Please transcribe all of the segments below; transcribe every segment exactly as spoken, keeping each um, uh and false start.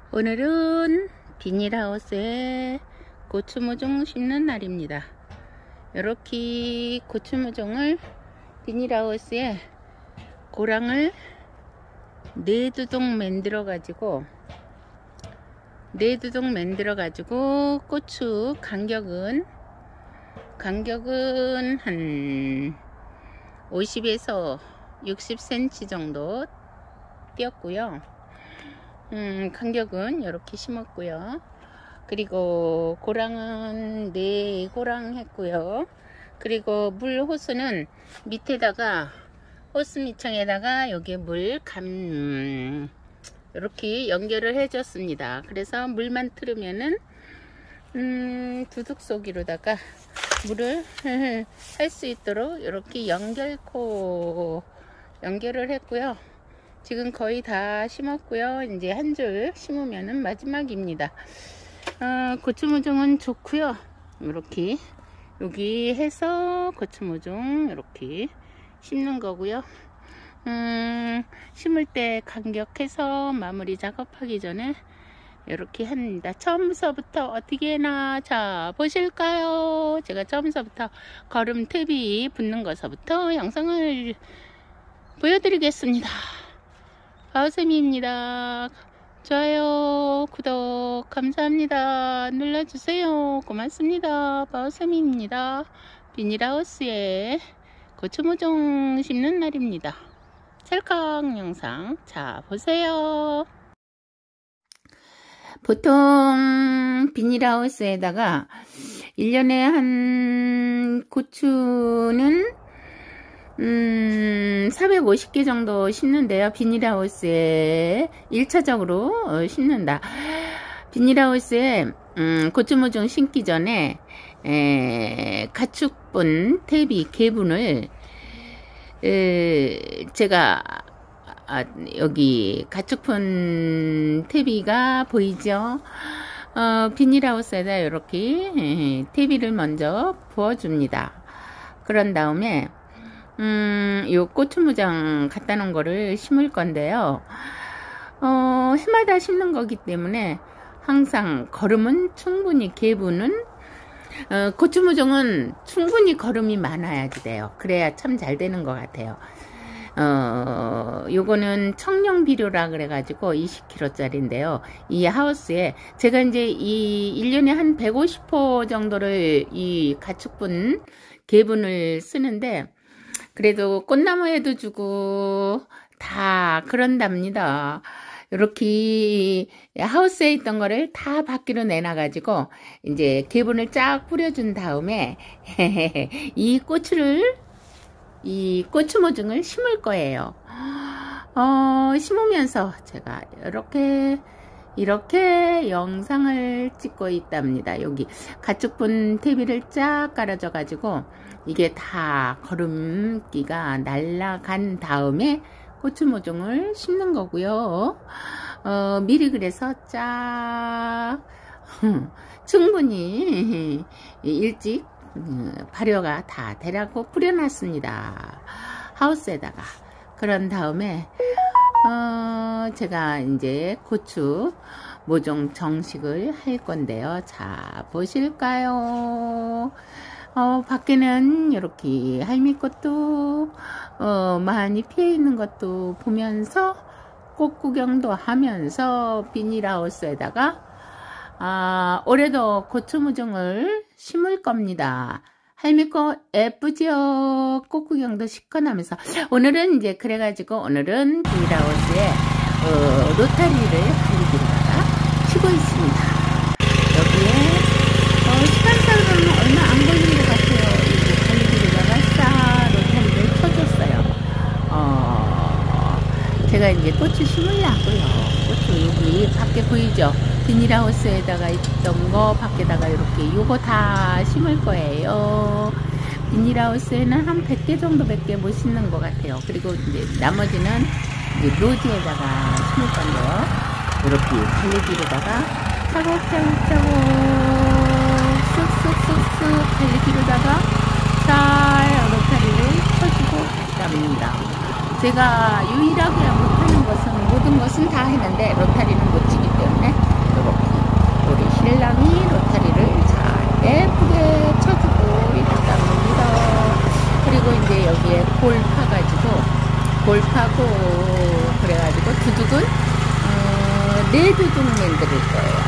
오늘은 비닐하우스에 고추모종 심는 날입니다. 이렇게 고추모종을 비닐하우스에 고랑을 네 두동 만들어 가지고 네 두동 만들어 가지고 고추 간격은 간격은 한 오십에서 육십 센티미터 정도 띄었고요. 음, 간격은 이렇게 심었고요. 그리고 고랑은 네 고랑 했고요. 그리고 물 호스는 밑에다가 호스 밑창에다가 여기 물 감 이렇게 연결을 해 줬습니다. 그래서 물만 틀으면은 음, 두둑 속으로다가 물을 할 수 있도록 이렇게 연결코 연결을 했고요. 지금 거의 다 심었고요. 이제 한 줄 심으면은 마지막입니다. 어, 고추모종은 좋고요. 이렇게 여기 해서 고추모종 이렇게 심는 거고요. 음, 심을 때 간격해서 마무리 작업하기 전에 이렇게 합니다. 처음서부터 어떻게 해나 자 보실까요? 제가 처음서부터 거름 탭이 붙는 것서부터 영상을 보여드리겠습니다. 바오쌤입니다. 좋아요, 구독 감사합니다. 눌러주세요. 고맙습니다. 바오쌤입니다. 비닐하우스에 고추모종 심는 날입니다. 찰칵 영상 자 보세요. 보통 비닐하우스에다가 일 년에 한 고추는 음, 사백오십 개 정도 심는데요. 비닐하우스에 일 차적으로 심는다. 비닐하우스에 음, 고추모종 심기 전에 에, 가축분 탭이 개분을 에, 제가 아, 여기 가축분 퇴비가 보이죠? 어, 비닐하우스에다 이렇게 에, 퇴비를 먼저 부어줍니다. 그런 다음에 음, 요 고추무장 갖다 놓은 거를 심을 건데요. 어, 해마다 심는 거기 때문에 항상 거름은 충분히 개분은 어, 고추무종은 충분히 거름이 많아야지 돼요. 그래야 참 잘 되는 것 같아요. 어, 요거는 청령 비료라 그래가지고 이십 킬로그램짜리인데요. 이 하우스에 제가 이제 이 일 년에 한 백오십 호 정도를 이 가축분 개분을 쓰는데 그래도 꽃나무에도 주고 다 그런답니다. 이렇게 하우스에 있던 거를 다 밖으로 내놔가지고 이제 개분을 쫙 뿌려준 다음에 이 고추를 이 고추모종을 심을 거예요. 어, 심으면서 제가 이렇게 이렇게 영상을 찍고 있답니다. 여기 가축분 퇴비를 쫙 깔아줘 가지고 이게 다 거름기가 날아간 다음에 고추모종을 심는 거고요. 어, 미리 그래서 쫙 충분히 일찍 발효가 다 되라고 뿌려놨습니다. 하우스에다가. 그런 다음에 어, 제가 이제 고추 모종 정식을 할 건데요. 자 보실까요? 어, 밖에는 이렇게 할미꽃도 어, 많이 피어 있는 것도 보면서 꽃 구경도 하면서 비닐하우스에다가 아, 올해도 고추모종을 심을 겁니다. 할미꽃 예쁘죠? 꽃 구경도 시컷 하면서 오늘은 이제 그래가지고 오늘은 비닐하우스에 어, 로타리를 갈리기로다가 치고 있습니다. 여기에 어, 시간상으로는 얼마 안 걸린 것 같아요. 이제 갈리기로다가 싹 로타리를 쳐줬어요. 어, 제가 이제 고추 심으려고요. 고추 여기 밖에 보이죠? 비닐하우스에다가 있던 거 밖에다가 이렇게 요거 다 심을 거예요. 비닐하우스에는 한 백 개 정도 밖에 못 심는 것 같아요. 그리고 이제 나머지는 이제 노지에다가 심을 건데요. 이렇게 갈리기로다가 차곡차곡차곡 쑥쑥쑥쑥 갈리기로다가 잘 로타리를 쳐주고 있답니다. 제가 유일하게 못하는 것은 모든 것은 다 했는데 로타리는 못 치기 때문에 신랑이 로타리를 잘 예쁘게 쳐주고 있답니다. 그리고 이제 여기에 골 파가지고 골 파고 그래가지고 두둑은 어, 네 두둑 만들 거예요.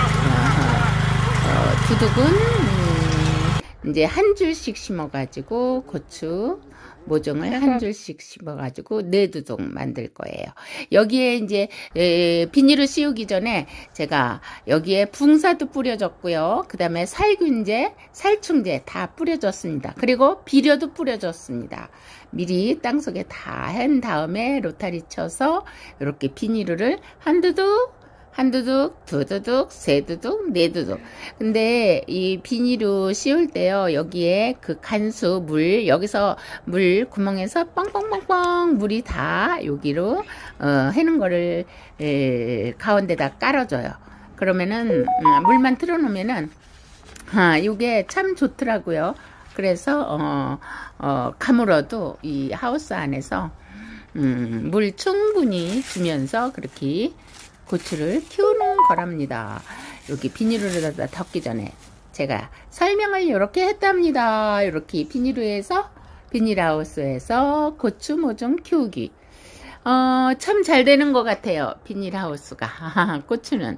어, 두둑은 음, 이제 한 줄씩 심어가지고 고추 모종을 한 줄씩 심어가지고 네 두둑 만들 거예요. 여기에 이제 에, 비닐을 씌우기 전에 제가 여기에 붕사도 뿌려줬고요. 그 다음에 살균제, 살충제 다 뿌려줬습니다. 그리고 비료도 뿌려줬습니다. 미리 땅속에 다 한 다음에 로타리 쳐서 이렇게 비닐을 한 두둑 한 두둑, 두 두둑, 세 두둑, 네 두둑. 근데 이 비닐을 씌울 때요, 여기에 그 간수 물, 여기서 물 구멍에서 뻥뻥뻥뻥 물이 다 여기로 어, 해는 거를 에, 가운데다 깔아줘요. 그러면은 음, 물만 틀어놓으면은 아, 이게 참 좋더라고요. 그래서 어, 어, 가물어도 이 하우스 안에서 음, 물 충분히 주면서 그렇게 고추를 키우는 거랍니다. 여기 비닐로에다 덮기 전에 제가 설명을 이렇게 했답니다. 이렇게 비닐로에서 비닐하우스에서 고추 모종 키우기. 어, 참 잘 되는 것 같아요. 비닐하우스가 고추는.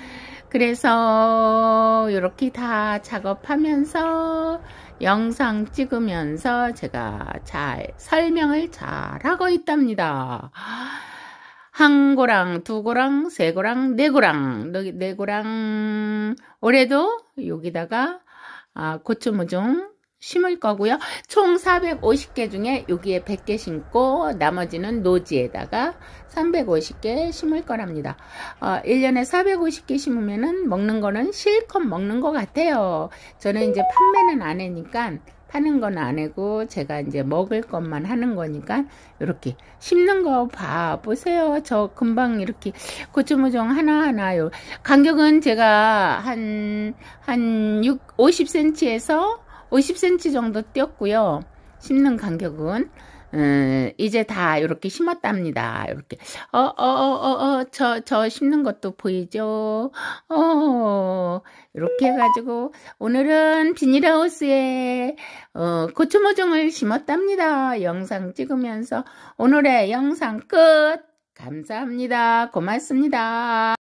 그래서 이렇게 다 작업하면서 영상 찍으면서 제가 잘 설명을 잘 하고 있답니다. 한 고랑, 두 고랑, 세 고랑, 네 고랑, 네 고랑. 올해도 여기다가 아, 고추 모종 심을 거고요. 총 사백오십 개 중에 여기에 백 개 심고 나머지는 노지에다가 삼백오십 개 심을 거랍니다. 어, 일 년에 사백오십 개 심으면은 먹는 거는 실컷 먹는 것 같아요. 저는 이제 판매는 안 하니까 하는 건 안 하고 제가 이제 먹을 것만 하는 거니까 이렇게 심는 거 봐 보세요. 저 금방 이렇게 고추 모종 하나하나요. 간격은 제가 한 한 오십 센티미터에서 오십 센티미터 정도 띄었고요. 심는 간격은 음, 이제 다 이렇게 심었답니다. 이렇게 어 어 어 어 저 저 심는 것도 보이죠? 어 이렇게 해가지고 오늘은 비닐하우스에 어, 고추 모종을 심었답니다. 영상 찍으면서 오늘의 영상 끝. 감사합니다. 고맙습니다.